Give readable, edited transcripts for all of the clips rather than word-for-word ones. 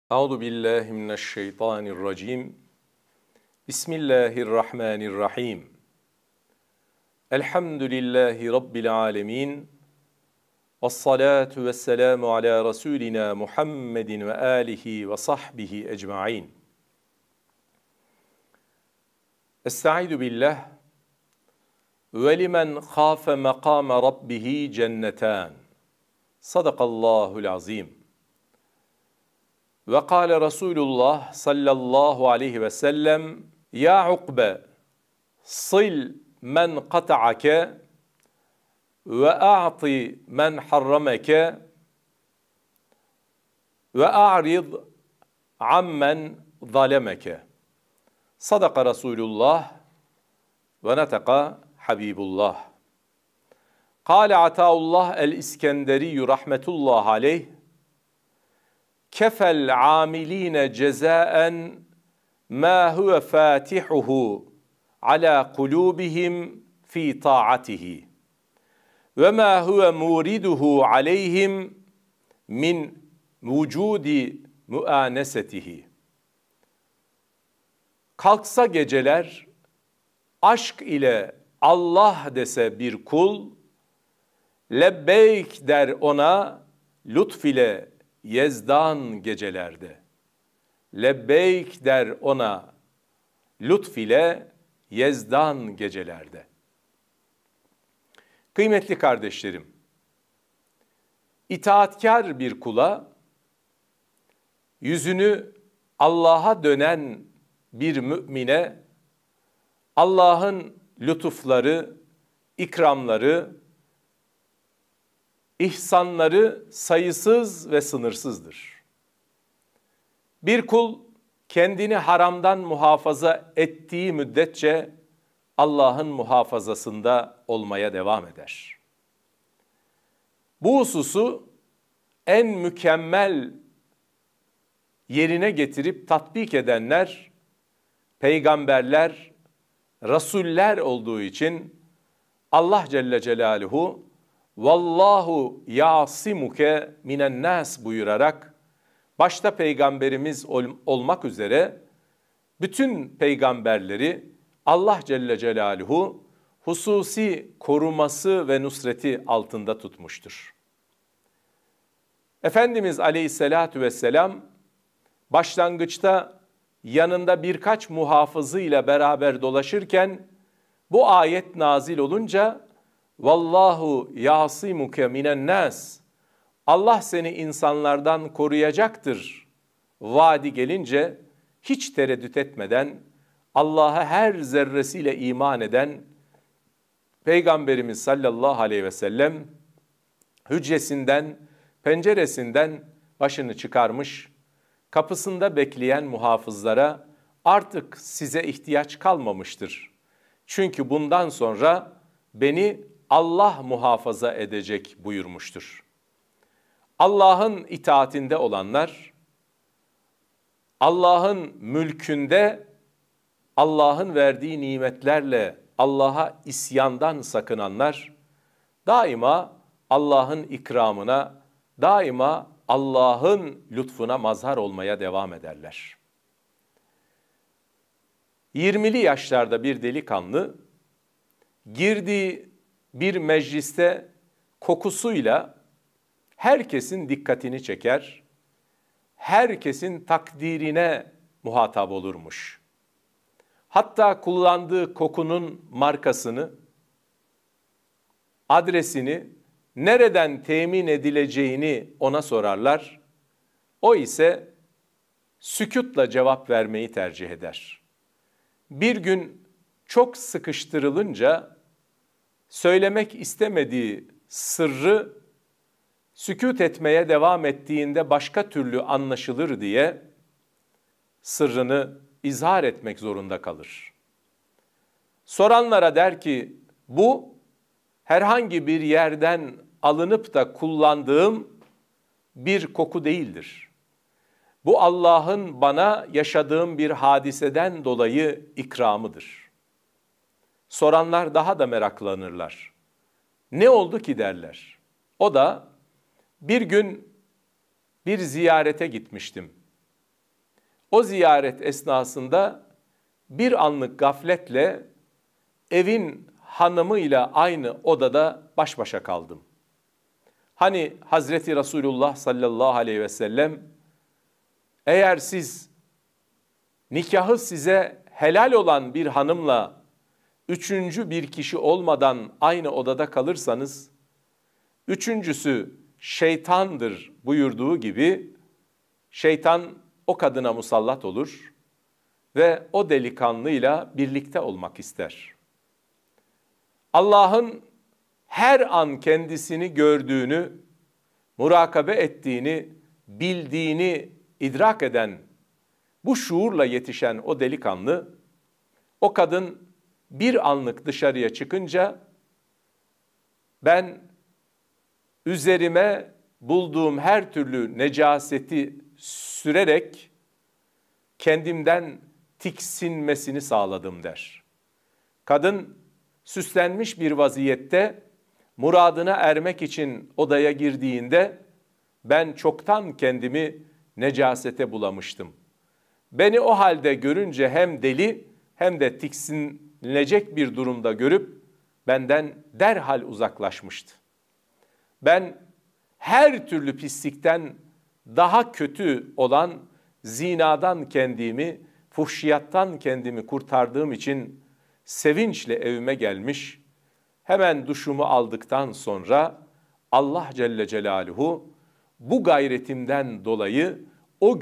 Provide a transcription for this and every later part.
Euzu billahi mineşşeytanirracim. Bismillahirrahmanirrahim. Elhamdülillahi Rabbil alemin. Vessalatu vesselamu ala Resulina Muhammedin ve alihi ve sahbihi ecmain. Estaizu billah. Ve limen khâfe makâme rabbihi cennetân. Sadakallahul azim. Ve kâle Resulullah sallallahu aleyhi ve sellem, Ya Ukbe, sil men kata'ake ve a'ti men harrameke ve a'rid ammen zalemeke. Sadaka Resulullah ve neteka Habibullah. Kâle Ataullah el-İskenderi rahmetullah aleyh, Kefel amiline cezaen ma huve fatihuhu ala kulubihim fi taatihi ve ma huve muriduhu aleyhim min vücudi muanesetihi. Kalksa geceler aşk ile Allah dese bir kul, lebbeyk der ona lütf ile yezdan gecelerde. Lebbeyk der ona lütf ile yezdan gecelerde. Kıymetli kardeşlerim, itaatkar bir kula, yüzünü Allah'a dönen bir mümine, Allah'ın lütufları, ikramları, İhsanları sayısız ve sınırsızdır. Bir kul kendini haramdan muhafaza ettiği müddetçe Allah'ın muhafazasında olmaya devam eder. Bu hususu en mükemmel yerine getirip tatbik edenler, peygamberler, rasuller olduğu için Allah Celle Celaluhu Vallahu yasimuke minen nas buyurarak başta peygamberimiz olmak üzere bütün peygamberleri Allah Celle Celaluhu hususi koruması ve nusreti altında tutmuştur. Efendimiz Aleyhisselatü Vesselam başlangıçta yanında birkaç muhafızıyla beraber dolaşırken bu ayet nazil olunca Vallahu yasimuke minen nas, Allah seni insanlardan koruyacaktır vaadi gelince hiç tereddüt etmeden Allah'a her zerresiyle iman eden Peygamberimiz sallallahu aleyhi ve sellem hücresinden, penceresinden başını çıkarmış, kapısında bekleyen muhafızlara artık size ihtiyaç kalmamıştır. Çünkü bundan sonra beni Allah muhafaza edecek buyurmuştur. Allah'ın itaatinde olanlar, Allah'ın mülkünde, Allah'ın verdiği nimetlerle Allah'a isyandan sakınanlar, daima Allah'ın ikramına, daima Allah'ın lütfuna mazhar olmaya devam ederler. 20'li yaşlarda bir delikanlı, girdiği bir mecliste kokusuyla herkesin dikkatini çeker, herkesin takdirine muhatap olurmuş. Hatta kullandığı kokunun markasını, adresini, nereden temin edileceğini ona sorarlar. O ise sükûtla cevap vermeyi tercih eder. Bir gün çok sıkıştırılınca söylemek istemediği sırrı sükût etmeye devam ettiğinde başka türlü anlaşılır diye sırrını izhar etmek zorunda kalır. Soranlara der ki, bu herhangi bir yerden alınıp da kullandığım bir koku değildir. Bu Allah'ın bana yaşadığım bir hadiseden dolayı ikramıdır. Soranlar daha da meraklanırlar. Ne oldu ki derler. O da bir gün bir ziyarete gitmiştim. O ziyaret esnasında bir anlık gafletle evin hanımıyla aynı odada baş başa kaldım. Hani Hazreti Resulullah sallallahu aleyhi ve sellem, eğer siz nikahı size helal olan bir hanımla üçüncü bir kişi olmadan aynı odada kalırsanız, üçüncüsü şeytandır buyurduğu gibi, şeytan o kadına musallat olur ve o delikanlıyla birlikte olmak ister. Allah'ın her an kendisini gördüğünü, murakabe ettiğini, bildiğini idrak eden, bu şuurla yetişen o delikanlı, o kadın bir anlık dışarıya çıkınca, ben üzerime bulduğum her türlü necaseti sürerek kendimden tiksinmesini sağladım der. Kadın süslenmiş bir vaziyette muradına ermek için odaya girdiğinde, ben çoktan kendimi necasete bulamıştım. Beni o halde görünce hem deli hem de tiksinilecek bir durumda görüp benden derhal uzaklaşmıştı. Ben her türlü pislikten daha kötü olan zinadan kendimi, fuhşiyattan kendimi kurtardığım için sevinçle evime gelmiş, hemen duşumu aldıktan sonra Allah Celle Celaluhu bu gayretimden dolayı, o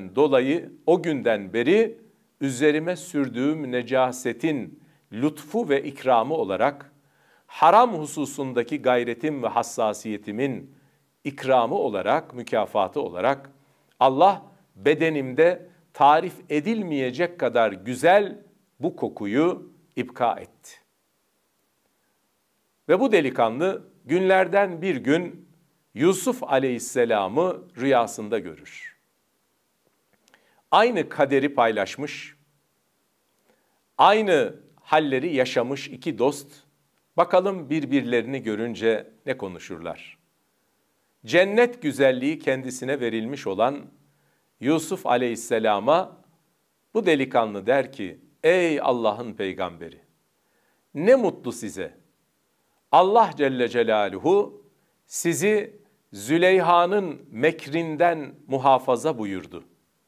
günden beri üzerime sürdüğüm necasetin lütfu ve ikramı olarak, haram hususundaki gayretim ve hassasiyetimin ikramı olarak, mükafatı olarak Allah bedenimde tarif edilmeyecek kadar güzel bu kokuyu ibka etti. Ve bu delikanlı günlerden bir gün Yusuf Aleyhisselam'ı rüyasında görür. Aynı kaderi paylaşmış, aynı halleri yaşamış iki dost, bakalım birbirlerini görünce ne konuşurlar? Cennet güzelliği kendisine verilmiş olan Yusuf Aleyhisselam'a bu delikanlı der ki, ey Allah'ın peygamberi, ne mutlu size. Allah Celle Celaluhu sizi Züleyha'nın mekrinden muhafaza buyurdu.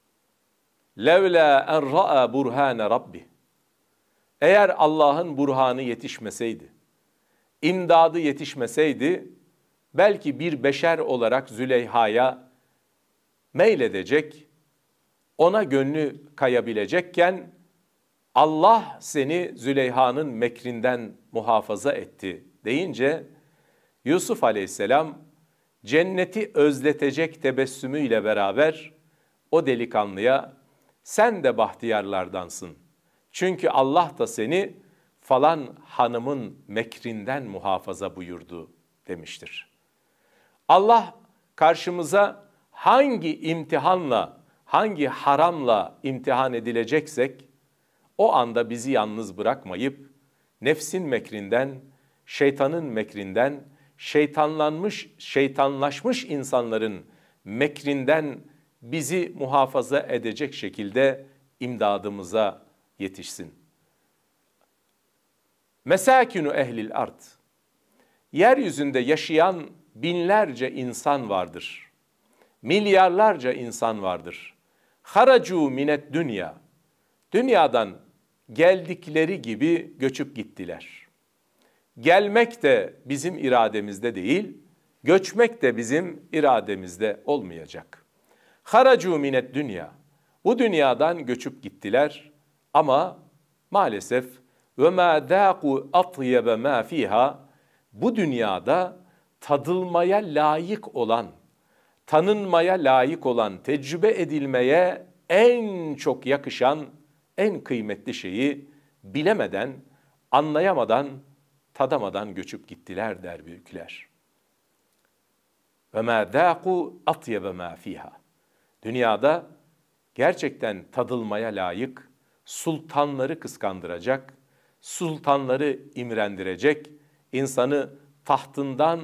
Levla en ra'a burhane rabbi. Eğer Allah'ın burhanı yetişmeseydi, imdadı yetişmeseydi, belki bir beşer olarak Züleyha'ya meyledecek, ona gönlü kayabilecekken, Allah seni Züleyha'nın mekrinden muhafaza etti deyince, Yusuf Aleyhisselam cenneti özletecek tebessümüyle beraber o delikanlıya, sen de bahtiyarlardansın. Çünkü Allah da seni falan hanımın mekrinden muhafaza buyurdu demiştir. Allah karşımıza hangi imtihanla, hangi haramla imtihan edileceksek, o anda bizi yalnız bırakmayıp, nefsin mekrinden, şeytanın mekrinden, şeytanlaşmış insanların mekrinden bizi muhafaza edecek şekilde imdadımıza yetişsin. Mesâkinu ehlil ard. Yeryüzünde yaşayan binlerce insan vardır. Milyarlarca insan vardır. Haracu minet dünya. Dünyadan geldikleri gibi göçüp gittiler. Gelmek de bizim irademizde değil, göçmek de bizim irademizde olmayacak. Haracu minet dünya. Bu dünyadan göçüp gittiler ama maalesef ve ma dâku atyebe ma fiha, bu dünyada tadılmaya layık olan, tanınmaya layık olan, tecrübe edilmeye en çok yakışan, en kıymetli şeyi bilemeden, anlayamadan, tadamadan göçüp gittiler der büyükler. Ve ma dâku atyebe ma fiha. Dünyada gerçekten tadılmaya layık, sultanları kıskandıracak, sultanları imrendirecek, insanı tahtından,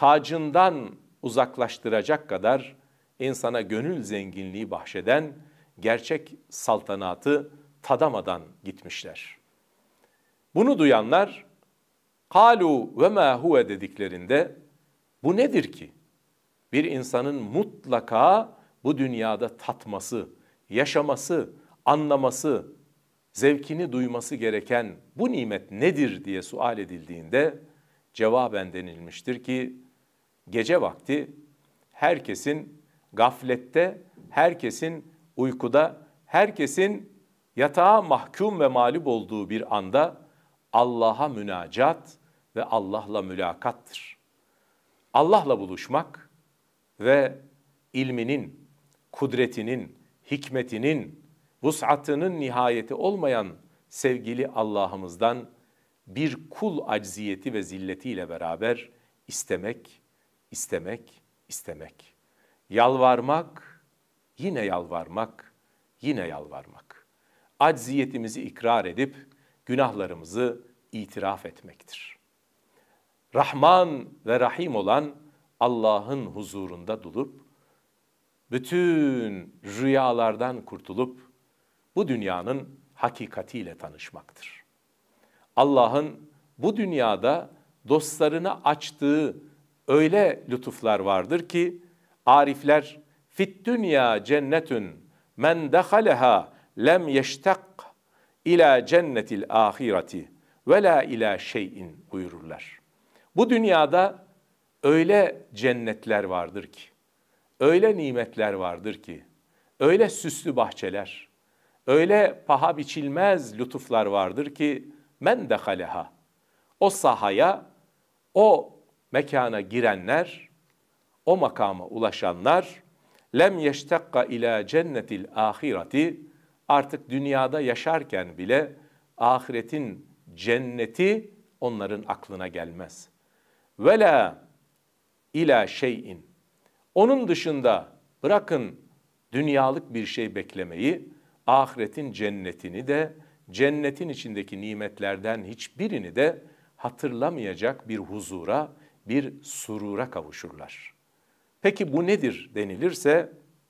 tacından uzaklaştıracak kadar insana gönül zenginliği bahşeden, gerçek saltanatı tadamadan gitmişler. Bunu duyanlar "Kalu ve ma huve" dediklerinde bu nedir ki? Bir insanın mutlaka bu dünyada tatması, yaşaması, anlaması, zevkini duyması gereken bu nimet nedir diye sual edildiğinde cevaben denilmiştir ki gece vakti herkesin gaflette, herkesin uykuda, herkesin yatağa mahkum ve mağlup olduğu bir anda Allah'a münacat ve Allah'la mülakattır. Allah'la buluşmak ve ilminin, kudretinin, hikmetinin, vus'atının nihayeti olmayan sevgili Allah'ımızdan bir kul acziyeti ve zilletiyle beraber istemek, istemek, istemek. Yalvarmak, yine yalvarmak, yine yalvarmak. Acziyetimizi ikrar edip günahlarımızı itiraf etmektir. Rahman ve Rahim olan Allah'ın huzurunda durup, bütün rüyalardan kurtulup, bu dünyanın hakikatiyle tanışmaktır. Allah'ın bu dünyada dostlarına açtığı öyle lütuflar vardır ki, arifler, fit dünya cennetün men dehaleha lem yeştak ila cennetil ahireti ve la ila şeyin buyururlar. Bu dünyada öyle cennetler vardır ki, öyle nimetler vardır ki, öyle süslü bahçeler, öyle paha biçilmez lütuflar vardır ki, men dehaleha, o sahaya, o mekana girenler, o makama ulaşanlar, lem yeştekka ila cennetil ahireti, artık dünyada yaşarken bile ahiretin cenneti onların aklına gelmez. Ve la ila şeyin, onun dışında bırakın dünyalık bir şey beklemeyi, ahiretin cennetini de, cennetin içindeki nimetlerden hiçbirini de hatırlamayacak bir huzura, bir surura kavuşurlar. Peki bu nedir denilirse,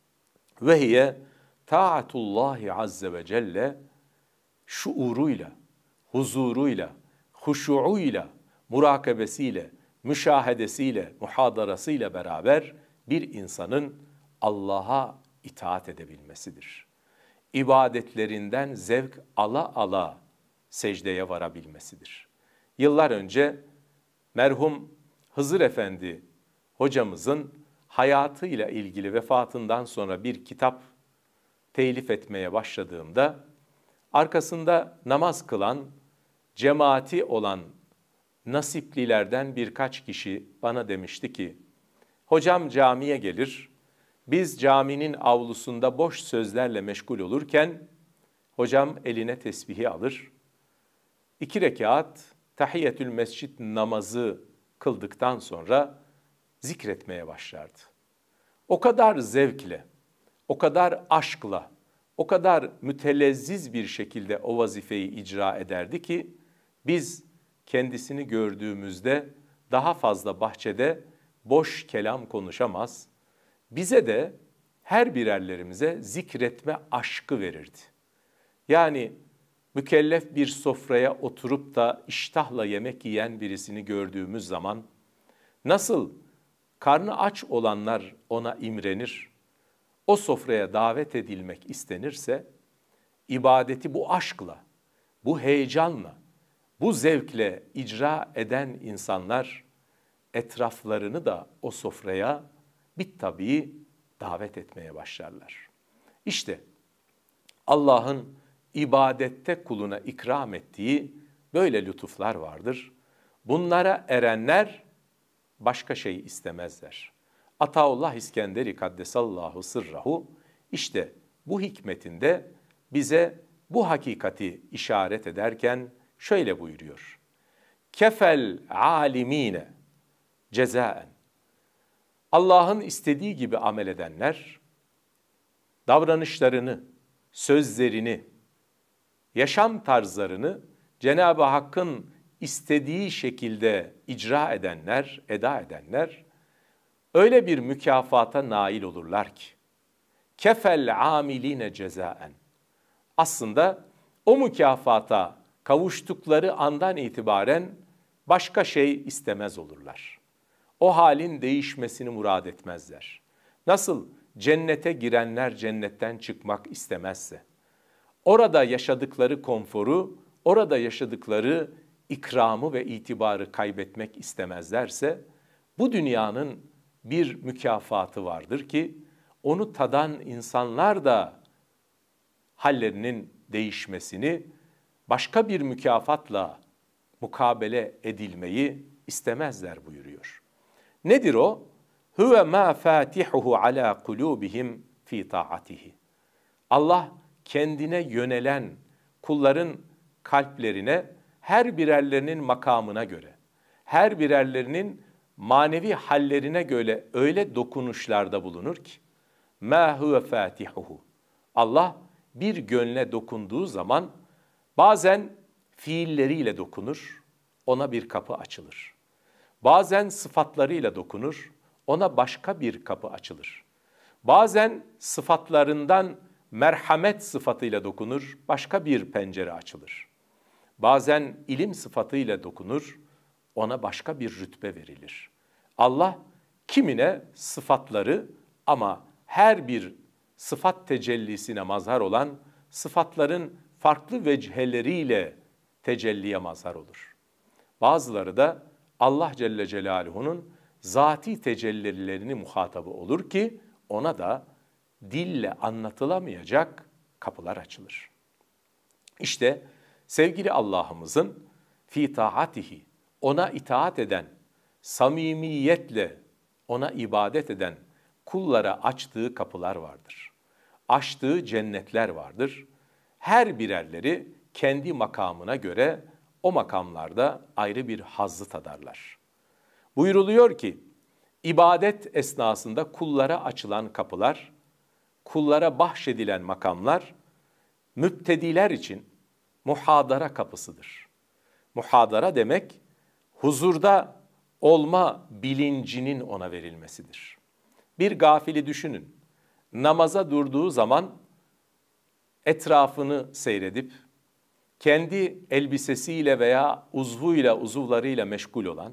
vehiye taatullahi azze ve celle şuuruyla, huzuruyla, huşuuyla, murakabesiyle, müşahedesiyle, muhadarasıyla beraber bir insanın Allah'a itaat edebilmesidir. İbadetlerinden zevk ala ala secdeye varabilmesidir. Yıllar önce merhum Hızır Efendi hocamızın hayatıyla ilgili vefatından sonra bir kitap telif etmeye başladığımda arkasında namaz kılan, cemaati olan nasiplilerden birkaç kişi bana demişti ki, hocam camiye gelir, biz caminin avlusunda boş sözlerle meşgul olurken hocam eline tesbihi alır, 2 rekat tahiyyetül mescid namazı kıldıktan sonra zikretmeye başlardı. O kadar zevkle, o kadar aşkla, o kadar mütelezziz bir şekilde o vazifeyi icra ederdi ki biz kendisini gördüğümüzde daha fazla bahçede boş kelam konuşamaz, bize de her birerlerimize zikretme aşkı verirdi. Yani mükellef bir sofraya oturup da iştahla yemek yiyen birisini gördüğümüz zaman nasıl karnı aç olanlar ona imrenir, o sofraya davet edilmek istenirse, ibadeti bu aşkla, bu heyecanla, bu zevkle icra eden insanlar etraflarını da o sofraya bittabii davet etmeye başlarlar. İşte Allah'ın ibadette kuluna ikram ettiği böyle lütuflar vardır. Bunlara erenler başka şey istemezler. Ataullah İskenderi Kaddesallahu sırrahu işte bu hikmetinde bize bu hakikati işaret ederken şöyle buyuruyor. Kefel alimine cezaen. Allah'ın istediği gibi amel edenler davranışlarını, sözlerini, yaşam tarzlarını Cenab-ı Hakk'ın istediği şekilde icra edenler, eda edenler öyle bir mükafata nail olurlar ki kefel amiline cezaen. Aslında o mükafata kavuştukları andan itibaren başka şey istemez olurlar. O halin değişmesini murad etmezler. Nasıl cennete girenler cennetten çıkmak istemezse, orada yaşadıkları konforu, orada yaşadıkları ikramı ve itibarı kaybetmek istemezlerse, bu dünyanın bir mükafatı vardır ki, onu tadan insanlar da hallerinin değişmesini, başka bir mükafatla mukabele edilmeyi istemezler buyuruyor. Nedir o? Huve ma fatihuhu ala kulubihim fi taatihi. Allah kendine yönelen kulların kalplerine her birerlerinin makamına göre, her birerlerinin manevi hallerine göre öyle dokunuşlarda bulunur ki, ma huve fatihuhu. Allah bir gönle dokunduğu zaman bazen fiilleriyle dokunur, ona bir kapı açılır. Bazen sıfatlarıyla dokunur, ona başka bir kapı açılır. Bazen sıfatlarından merhamet sıfatıyla dokunur, başka bir pencere açılır. Bazen ilim sıfatıyla dokunur, ona başka bir rütbe verilir. Allah kimine sıfatları ama her bir sıfat tecellisine mazhar olan sıfatların farklı vecheleriyle tecelliye mazhar olur. Bazıları da Allah Celle Celaluhu'nun zati tecellilerini muhatabı olur ki ona da dille anlatılamayacak kapılar açılır. İşte sevgili Allah'ımızın fi taatihi, ona itaat eden, samimiyetle ona ibadet eden kullara açtığı kapılar vardır. Açtığı cennetler vardır. Her birerleri kendi makamına göre o makamlarda ayrı bir hazzı tadarlar. Buyuruluyor ki, ibadet esnasında kullara açılan kapılar, kullara bahşedilen makamlar, müptediler için muhadara kapısıdır. Muhadara demek, huzurda olma bilincinin ona verilmesidir. Bir gafili düşünün, namaza durduğu zaman etrafını seyredip, kendi elbisesiyle veya uzuvlarıyla meşgul olan,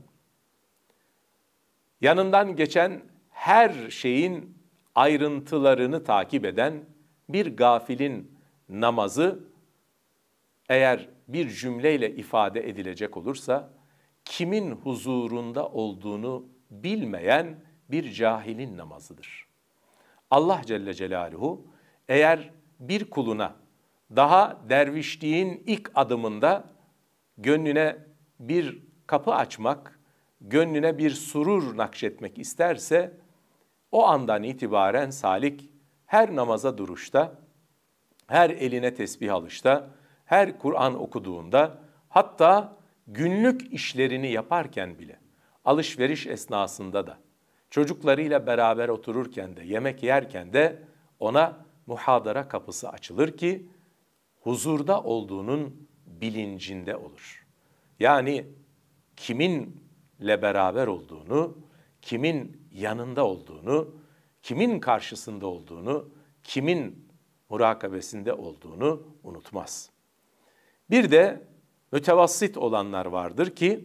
yanından geçen her şeyin ayrıntılarını takip eden bir gafilin namazı, eğer bir cümleyle ifade edilecek olursa, kimin huzurunda olduğunu bilmeyen bir cahilin namazıdır. Allah Celle Celaluhu eğer bir kuluna daha dervişliğin ilk adımında gönlüne bir kapı açmak, gönlüne bir surur nakşetmek isterse, o andan itibaren salik her namaza duruşta, her eline tesbih alışta, her Kur'an okuduğunda, hatta günlük işlerini yaparken bile, alışveriş esnasında da, çocuklarıyla beraber otururken de, yemek yerken de ona muhadara kapısı açılır ki, huzurda olduğunun bilincinde olur. Yani kiminle beraber olduğunu, kimin yanında olduğunu, kimin karşısında olduğunu, kimin murakabesinde olduğunu unutmaz. Bir de mütevassit olanlar vardır ki,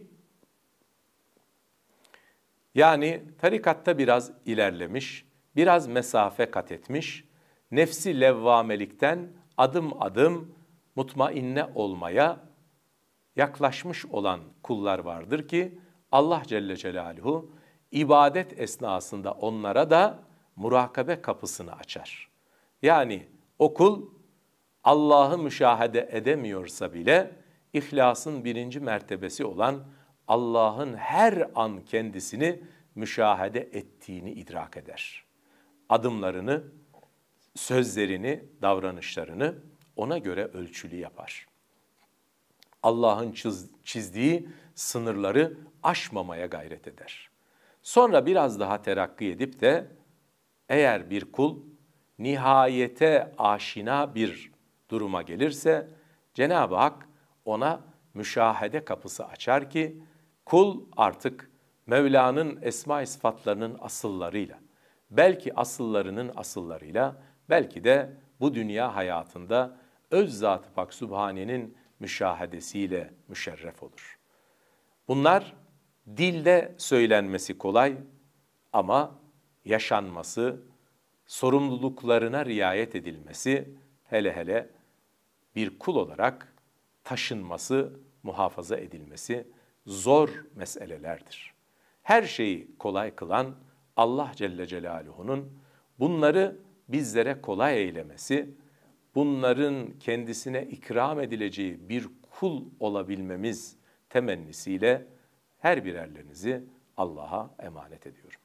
yani tarikatta biraz ilerlemiş, biraz mesafe kat etmiş, nefsi levvamelikten adım adım mutmainne olmaya yaklaşmış olan kullar vardır ki, Allah Celle Celaluhu ibadet esnasında onlara da murakabe kapısını açar. Yani o kul Allah'ı müşahede edemiyorsa bile ihlasın birinci mertebesi olan Allah'ın her an kendisini müşahede ettiğini idrak eder. Adımlarını, sözlerini, davranışlarını ona göre ölçülü yapar. Allah'ın çizdiği sınırları aşmamaya gayret eder. Sonra biraz daha terakki edip de eğer bir kul nihayete aşina bir duruma gelirse Cenab-ı Hak ona müşahede kapısı açar ki kul artık Mevla'nın esma-i sıfatlarının asıllarıyla, belki asıllarının asıllarıyla belki de bu dünya hayatında öz Zat-ı Pak Sübhane'nin müşahedesiyle müşerref olur. Bunlar dilde söylenmesi kolay ama yaşanması, sorumluluklarına riayet edilmesi, hele hele bir kul olarak taşınması, muhafaza edilmesi zor meselelerdir. Her şeyi kolay kılan Allah Celle Celaluhu'nun bunları bizlere kolay eylemesi, bunların kendisine ikram edileceği bir kul olabilmemiz temennisiyle her birerlerinizi Allah'a emanet ediyorum.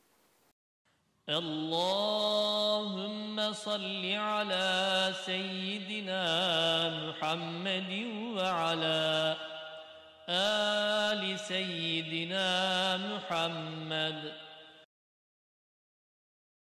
Allahümme salli ala seyyidina Muhammedin ve ala ali seyyidina Muhammed.